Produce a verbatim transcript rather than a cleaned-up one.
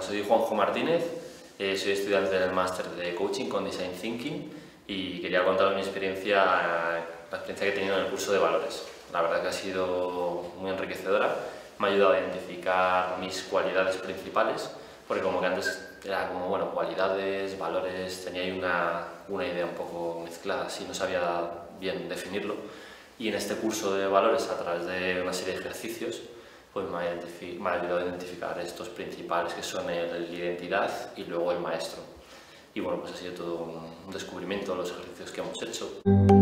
soy Juanjo Martínez, eh, soy estudiante del máster de Coaching con Design Thinking y quería contaros mi experiencia, la experiencia que he tenido en el curso de Valores. La verdad que ha sido muy enriquecedora, me ha ayudado a identificar mis cualidades principales, porque como que antes era como, bueno, cualidades, valores, tenía ahí una, una idea un poco mezclada, así no sabía bien definirlo. Y en este curso de Valores, a través de una serie de ejercicios, pues me ha, me ha ayudado a identificar estos principales, que son el, la identidad y luego el maestro. Y bueno, pues ha sido todo un descubrimiento los ejercicios que hemos hecho.